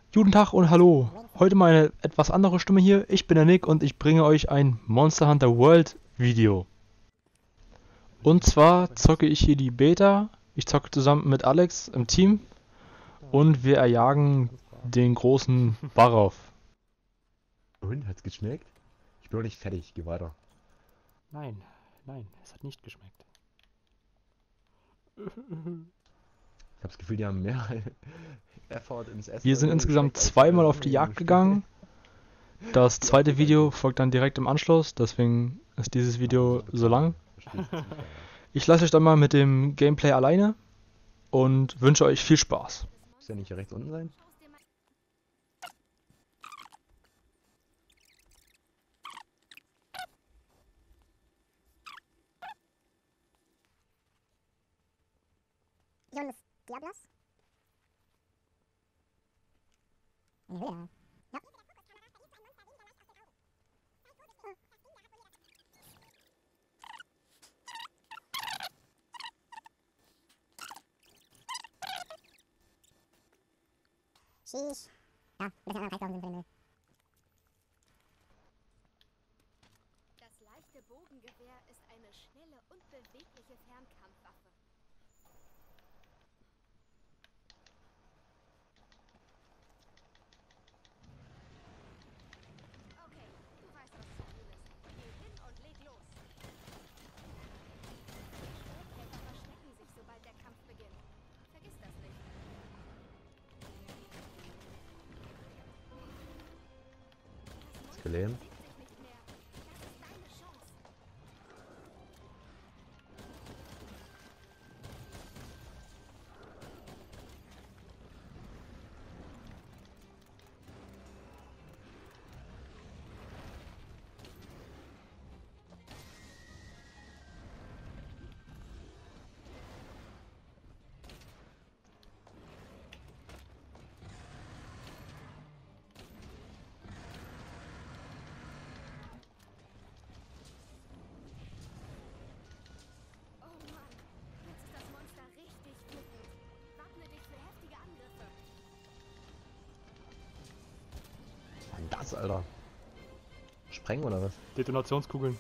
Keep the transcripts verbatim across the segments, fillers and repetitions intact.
Guten Tag und hallo. Heute mal eine etwas andere Stimme hier. Ich bin der Nick und ich bringe euch ein Monster Hunter World Video. Und zwar zocke ich hier die Beta. Ich zocke zusammen mit Alex im Team und wir erjagen den großen Barov. Und, hat's geschmeckt? Ich bin noch nicht fertig, geh weiter. Nein, nein, es hat nicht geschmeckt. Ich hab das Gefühl, die haben mehr Effort ins Essen Wir sind irgendwie insgesamt gesteckt als in zweimal das auf die andere Jagd Spiel. gegangen. Das Wie oft zweite geht's Video eigentlich? folgt dann direkt im Anschluss, deswegen ist dieses Ach, das Video ist so bezahlt. lang. Verstehe ich jetzt nicht ganz. Ich lasse euch dann mal mit dem Gameplay alleine und wünsche euch viel Spaß. Muss ja nicht hier rechts unten sein? Jonas Diablos? Eine Höhle. Ja. Sheesh. Ja, mit den anderen Reichsaugen sind wir in Müll. Das leichte Bogengewehr ist eine schnelle und bewegliche Fernkampfwaffe. Okay, du weißt, was zu tun ist. Geh hin und leg los. Schwertkämpfer verstecken sich, sobald der Kampf beginnt. Vergiss das nicht. Das Ist Monster gelähmt. bewegt sich nicht mehr. Das ist deine Chance. Oh Mann, jetzt ist das Monster richtig wütend. Wappne dich für heftige Angriffe. Was denn das, Alter? Sprengen oder was? Detonationskugeln.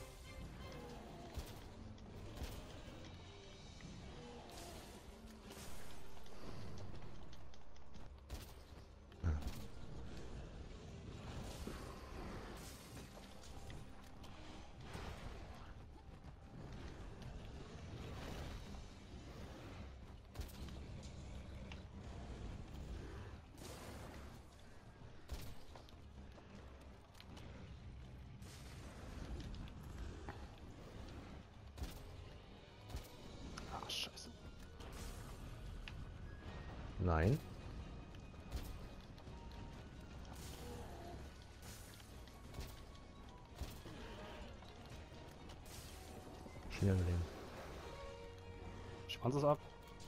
Ah, scheiße. Nein. Schon wieder gelähmt. Schwanz ist ab.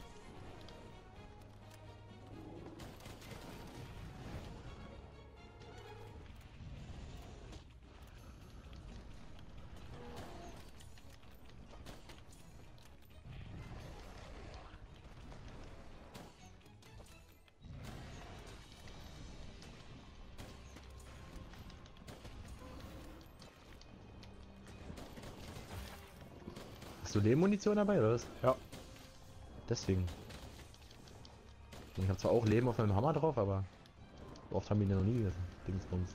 Hast du Lehmmunition dabei oder was? Ja. Deswegen. Ich hab zwar auch Leben auf meinem Hammer drauf, aber so oft haben wir ihn ja noch nie gegessen. Dingsbums.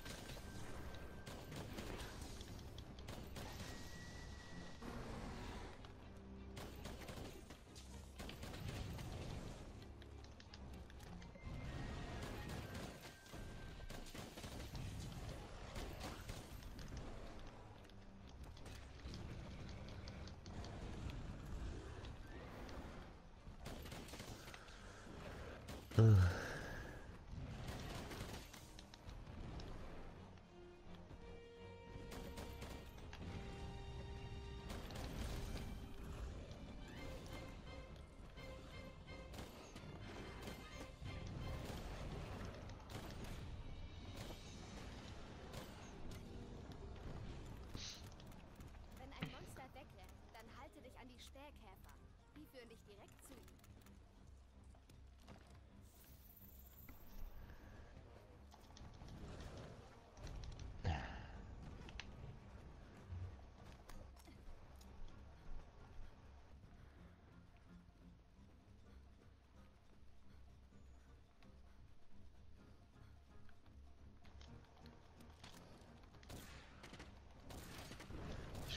Wenn ein Monster wegrennt, dann halte dich an die Spähkäfer. Die führen dich direkt zu ihm.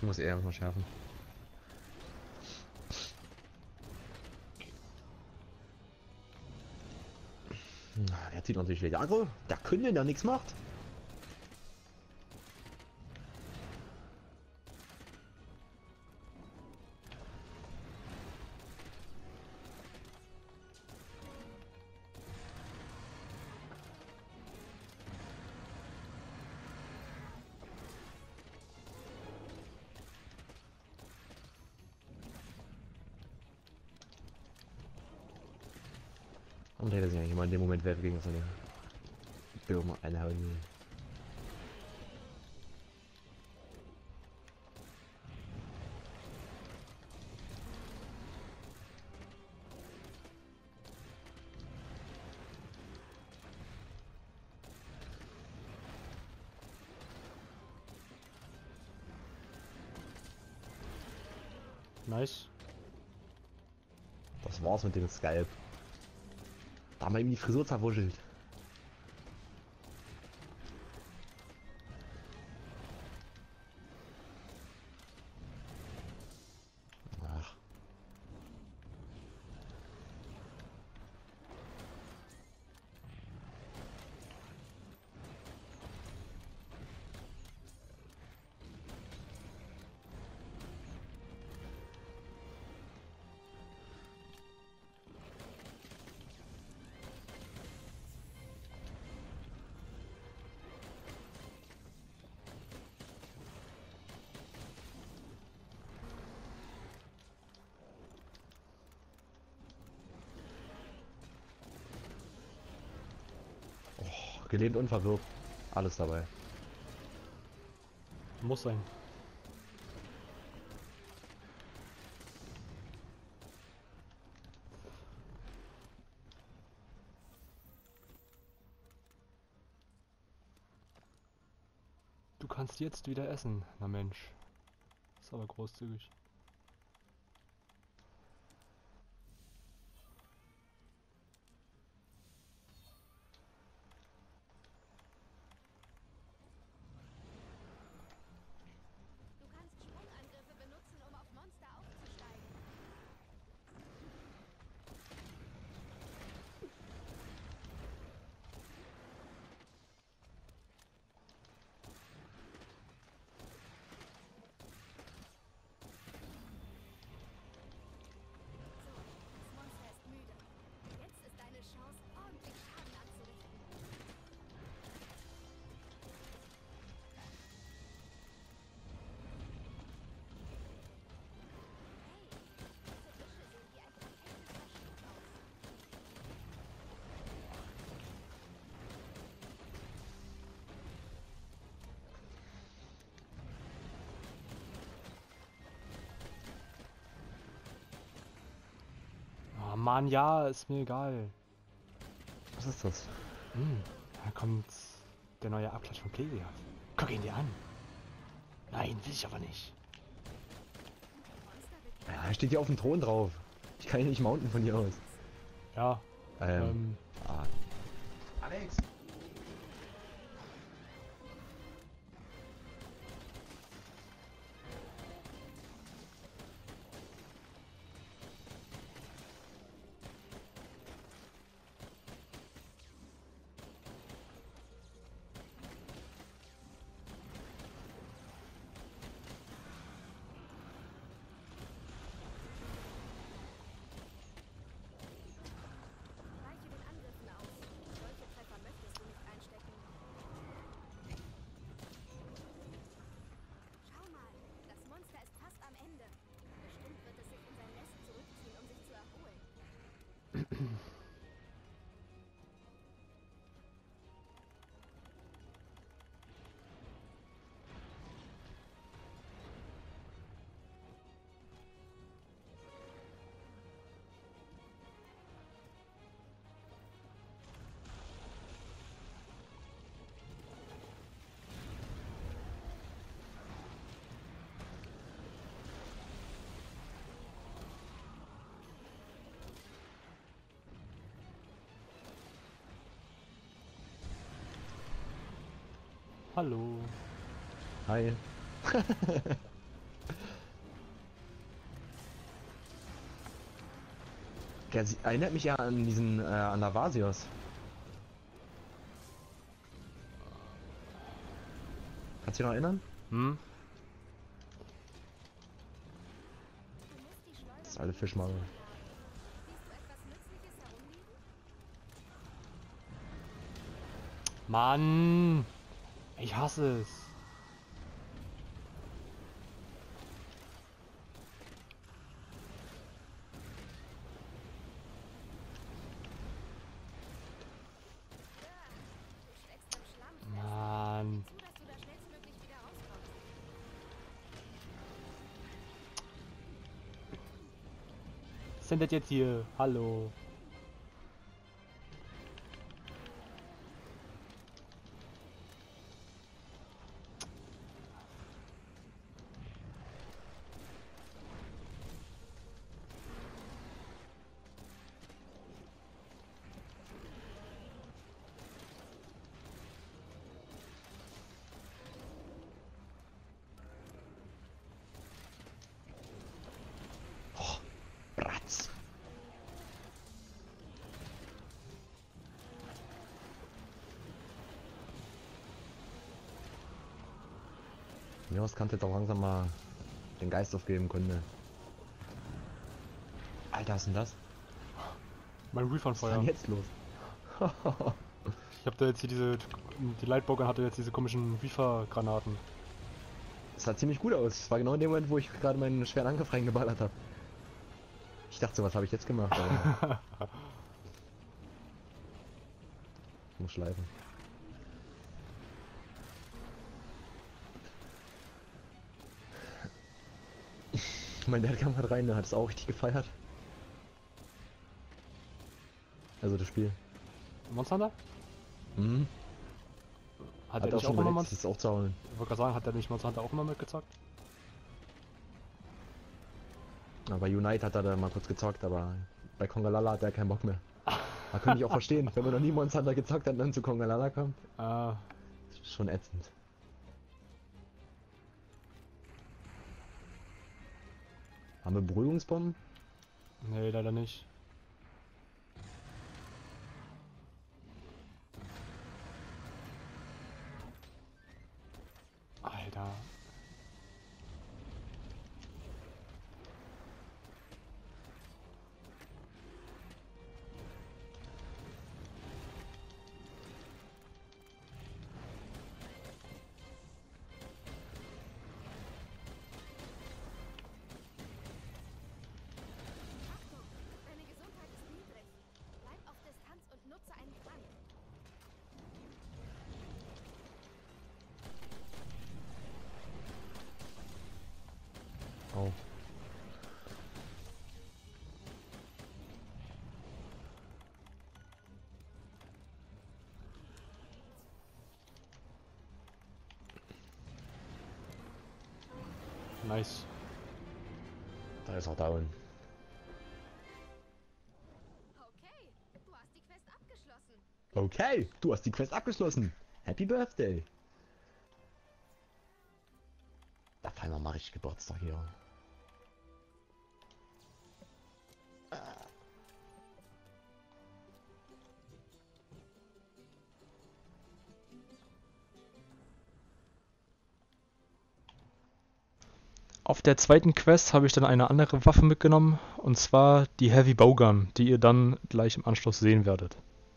Ich muss eher mal schärfen. Na, er zieht natürlich wieder Agro. Der Kunde, der nichts macht. Und hätte sich eigentlich immer in dem Moment werfen gegen so eine Birne einhauen. Nice. Das war's mit dem Skype. Da haben wir ihm die Frisur zerwuschelt. Ach. Gelähmt und verwirrt. Alles dabei. Muss sein. Du kannst jetzt wieder essen, na Mensch. Ist aber großzügig. Du kannst Sprungangriffe benutzen, um auf Monster aufzusteigen. So, das Monster ist müde. Jetzt ist deine Chance, ordentlich Schaden anzurichten. Hey, diese Büsche sehen wie ein perfektes Versteck aus. Ah Mann, ja, ist mir egal. Was ist das? Hm, da kommt der neue Abklatsch von Plegia. Guck ihn dir an. Nein, will ich aber nicht. Monster bekämpfen. Ja, er steht hier auf dem Thron drauf. Ich kann ihn nicht mounten von hier aus. Ja, Ähm. ähm, Ah. Alex! Weiche den Angriffen aus. Solche Treffer möchtest du nicht einstecken. Schau mal, das Monster ist fast am Ende. Bestimmt wird es sich in sein Nest zurückziehen, um sich zu erholen. hallo. Hi. Der sie- erinnert mich ja an diesen, äh, an Lavasios. Kannst du dich noch erinnern? Hm? Du musst die Schleuder Das ist alle Fischmaul. siehst du etwas Nützliches herumliegen? Mann! Ich hasse es. Du steckst im Schlamm fest. Mann. Zu, dass du da schnellstmöglich wieder rauskommst. Was ist denn das jetzt hier? Hallo. Bratz. Ja, das kann jetzt auch langsam mal den Geist aufgeben, Kunde. Alter, was ist denn das? Mein Was ist Reef-on-Feuer. denn jetzt los? Ich hab da jetzt hier diese... Die Lightbogan hatte jetzt diese komischen Reefer-Granaten. Das sah ziemlich gut aus. Das war genau in dem Moment, wo ich gerade meinen schweren Angriff reingeballert habe. Ich dachte so, was habe ich jetzt gemacht? Aber ich muss schleifen. Mein Dad kam halt rein, der hat es auch richtig gefeiert. Also das Spiel. Monster Hunter? Mhm. Hat, Hat er auch nicht schon auch immer überlegt, Monster... das auch zu holen. Ich wollte gerade sagen, hat der nicht Monster Hunter auch immer mitgezockt? Aber Unite hat er da mal kurz gezockt, aber bei Kongalala hat er keinen Bock mehr. Da könnte ich auch verstehen, wenn man noch nie Monster Hunter gezockt hat und dann zu Kongalala kommt. Ah, Das ist schon ätzend. Haben wir Beruhigungsbomben? nee, leider nicht. Alter. Achtung, deine Gesundheit ist niedrig. Bleib auf Distanz und nutze einen Trank. Oh. Nice. Da ist er down. Okay, du hast die Quest abgeschlossen. Okay, du hast die Quest abgeschlossen. Happy Birthday. Da feiern wir mal richtig Geburtstag hier. Auf der zweiten Quest habe ich dann eine andere Waffe mitgenommen, und zwar die Heavy Bowgun, die ihr dann gleich im Anschluss sehen werdet.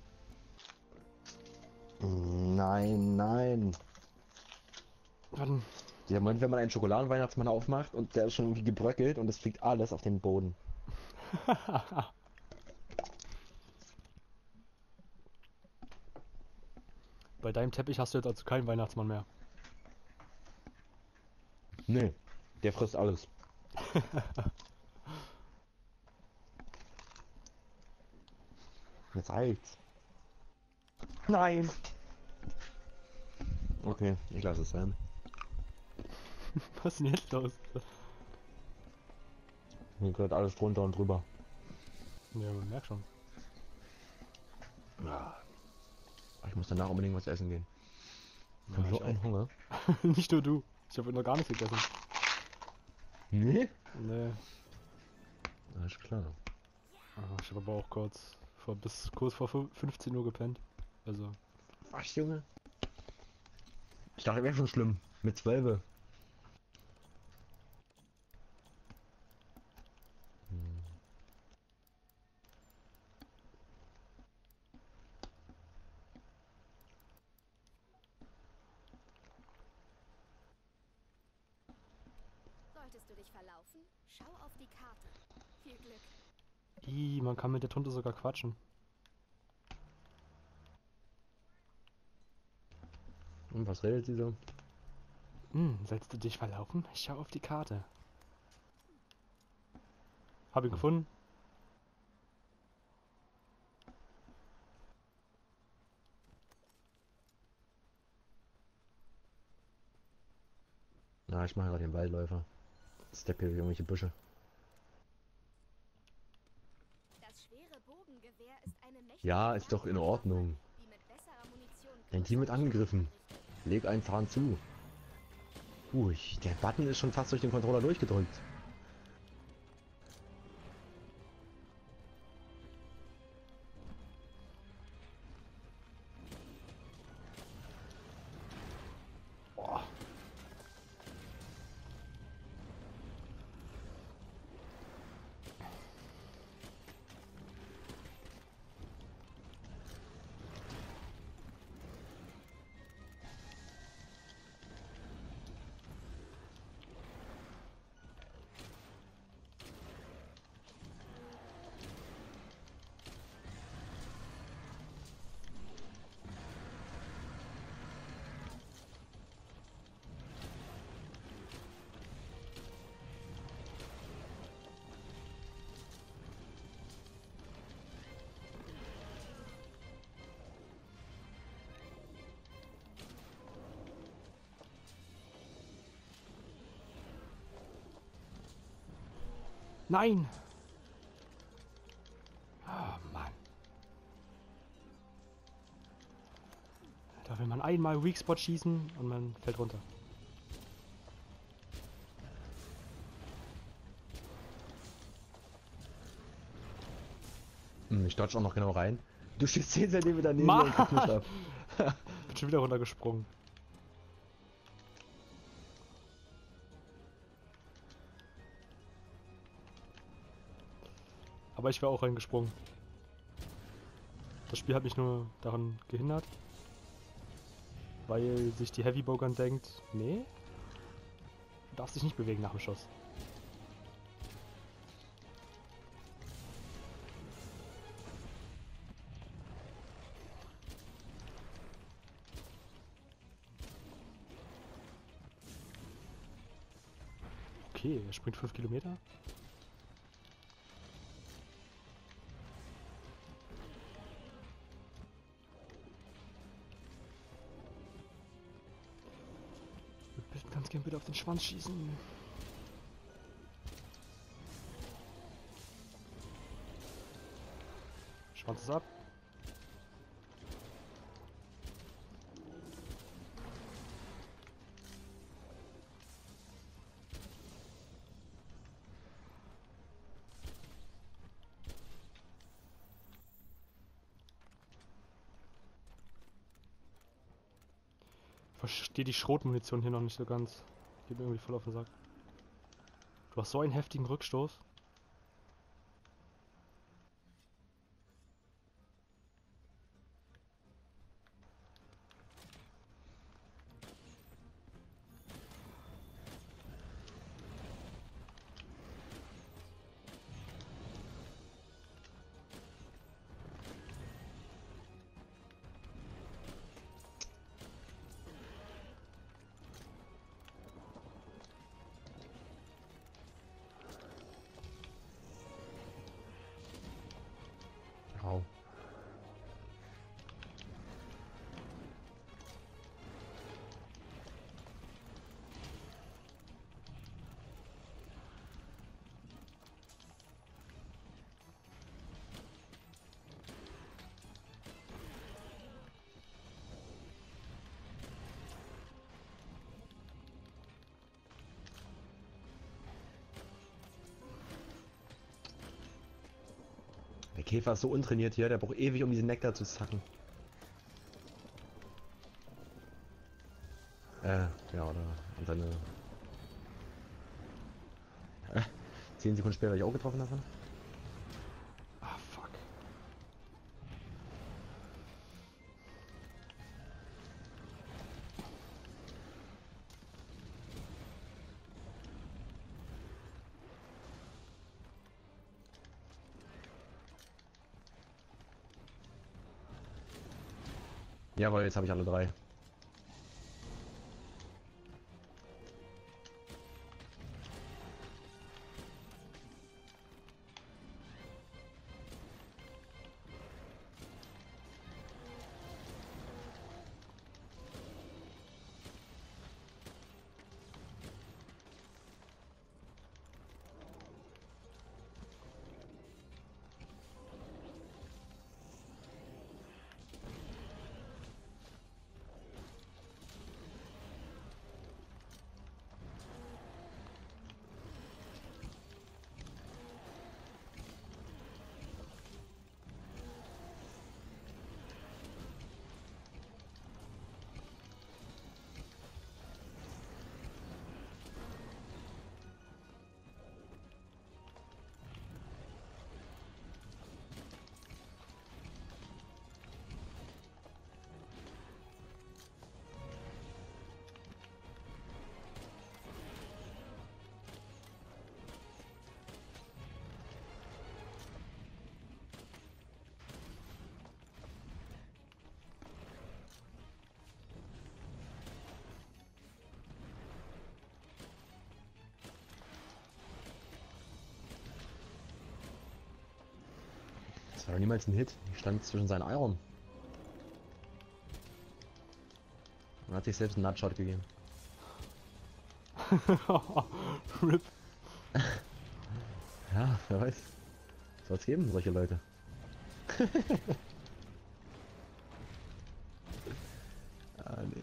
Nein, nein. Dann Der Moment, wenn man einen Schokoladenweihnachtsmann aufmacht und der ist schon irgendwie gebröckelt und es fliegt alles auf den Boden. bei deinem Teppich hast du jetzt also keinen Weihnachtsmann mehr. Nee, der frisst alles. Jetzt reicht's. Nein! Okay, ich lasse es sein. Was ist denn jetzt los? Hier gehört alles drunter und drüber. Ja, man merkt schon. Ja. Ich muss danach unbedingt was essen gehen. Ich Ja, hab so ich einen auch. Hunger. Nicht nur du. Ich habe noch gar nichts gegessen. Nee? Nee. Alles klar. Ah, ich habe aber auch kurz vor, bis kurz vor fü- fünfzehn Uhr gepennt. Also, Was, Junge? Ich dachte, wäre schon schlimm. Mit zwölf. Hm. Solltest du dich verlaufen, schau auf die Karte. Viel Glück. ih, man kann mit der Tunte sogar quatschen. Und was redet sie so? Hm, sollst du dich verlaufen? Ich schau auf die Karte. Hab ihn gefunden. Na, ich mache gerade den Waldläufer. Step hier irgendwelche Büsche. Das schwere Bogengewehr ist eine mächtige Ja, ist doch in Ordnung. Waffe, die mit besserer Munition Dein Team wird größeren angegriffen. Schaden anrichtet. Leg einen Zahn zu. Puh, ich, der Button ist schon fast durch den Controller durchgedrückt. Boah. Nein! Oh Mann. Da will man einmal Weak Spot schießen und man fällt runter. Hm, ich dodge auch noch genau rein. Du stehst zehn Zentimeter neben Ma- mir und kriegst nicht ab. Bin schon wieder runtergesprungen. Aber ich wäre auch reingesprungen. Das Spiel hat mich nur daran gehindert. Weil sich die Heavy Bowgun denkt, nee, du darfst dich nicht bewegen nach dem Schuss. Okay, er springt fünf Kilometer. Ich würde ganz gern bitte auf den Schwanz schießen. Schwanz ist ab. Ich verstehe die Schrotmunition hier noch nicht so ganz. Geht mir irgendwie voll auf den Sack. Du hast so einen heftigen Rückstoß. Käfer ist so untrainiert hier, der braucht ewig, um diesen Nektar zu zacken. Äh, ja, oder und seine... Äh, zehn Sekunden später werde ich auch getroffen davon. Ah, fuck. Jawohl, jetzt habe ich alle drei. Das war doch niemals ein Hit. Ich stand zwischen seinen Eiern. Und hat sich selbst einen Nutshot gegeben. Rip. Ja, wer weiß. Soll es geben, solche Leute. Ah, nee.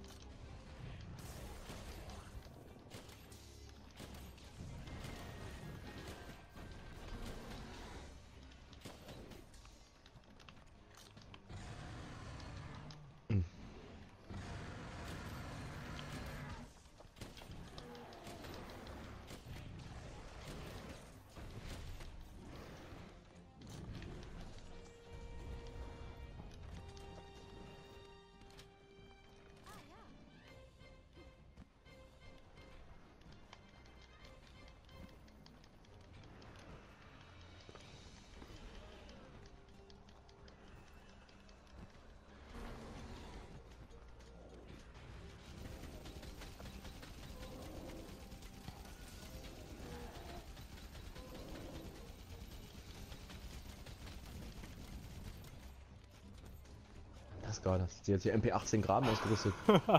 Das ist gerade. Sie hat hier M P achtzehn Graben ausgerüstet.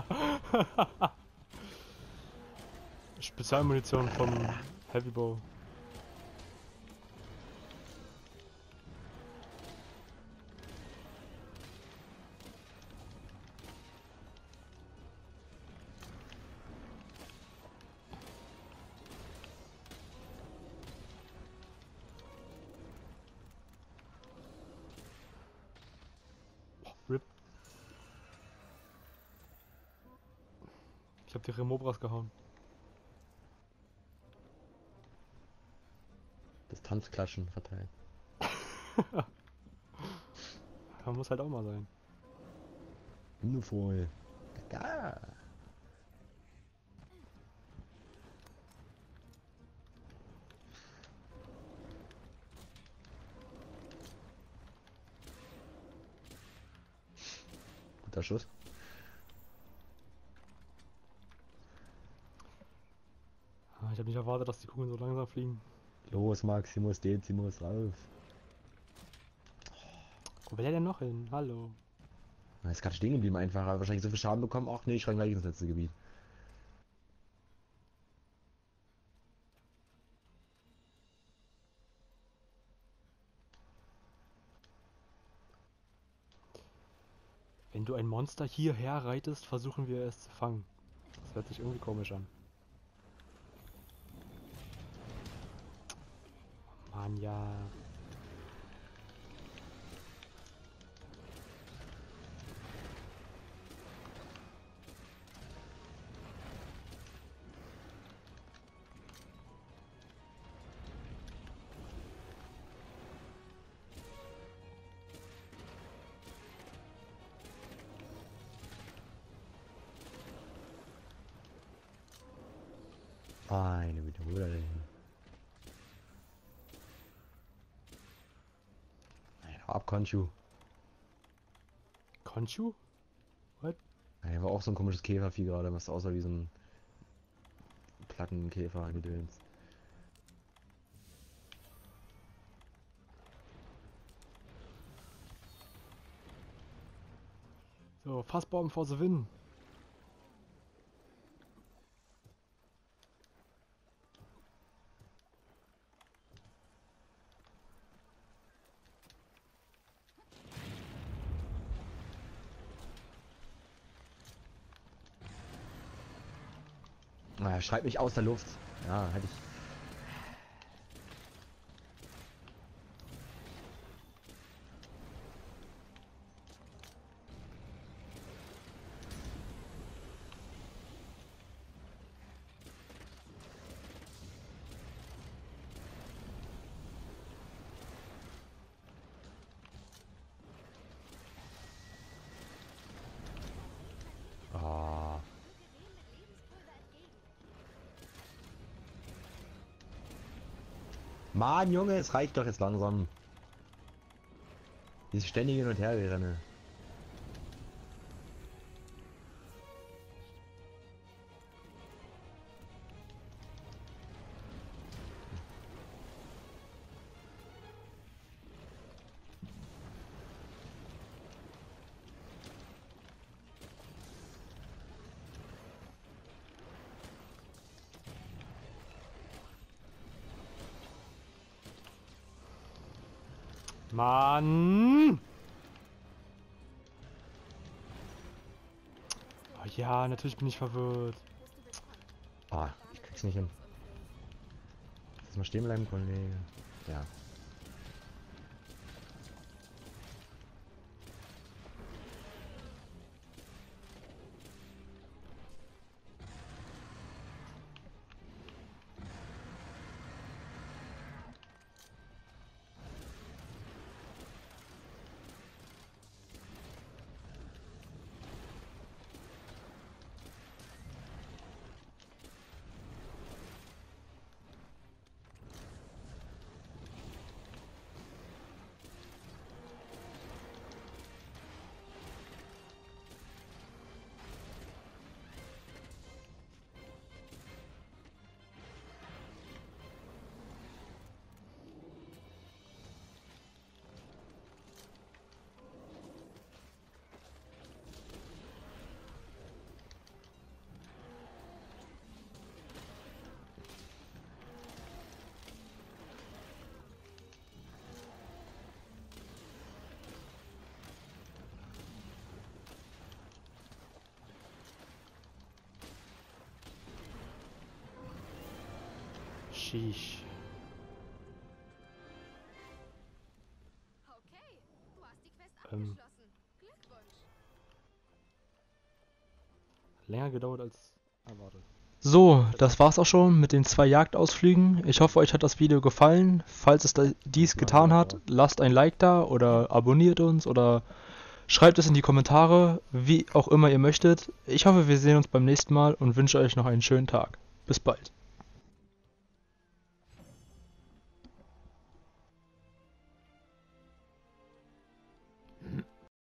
Spezialmunition vom Heavy Bow. Rip. Ich hab die Remobras gehauen. Distanzklatschen verteilt. Kann muss halt auch mal sein. Nur voll. Ja. Guter Schuss. Ah, ich habe nicht erwartet, dass die Kugeln so langsam fliegen. Los, Maximus, Decimus, rauf. Wo will er denn noch hin? Hallo. Er ist gerade stehen geblieben einfach. Er hat wahrscheinlich so viel Schaden bekommen. Ach nee, ich renn gleich ins letzte Gebiet. Wenn du ein Monster hierher reitest, versuchen wir es zu fangen. Das hört sich irgendwie komisch an. Mann, ja. Meine Güte, wo der denn? Nein, hau ab, Conchu. Conchu? What? Nein, war auch so ein komisches Käfervieh gerade, was aussah wie so ein Plattenkäfer gedöns. So, Fassbomben for the win. Naja, schreibt mich aus der Luft. Ja, hätte ich. Ah. Mann, Junge, es reicht doch jetzt langsam. Dieses ständige Hin- und Herrenne. Mann! Oh ja, natürlich bin ich verwirrt. Ah, ich krieg's nicht hin. Lass mal stehen bleiben, Kollege. Ja. Sheesh. Okay, du hast die Quest Ähm. abgeschlossen. Glückwunsch. Länger gedauert als erwartet. So, das war's auch schon mit den zwei Jagdausflügen. Ich hoffe, euch hat das Video gefallen. Falls es da dies getan hat, lasst ein Like da oder abonniert uns oder schreibt es in die Kommentare, wie auch immer ihr möchtet. Ich hoffe, wir sehen uns beim nächsten Mal und wünsche euch noch einen schönen Tag. Bis bald.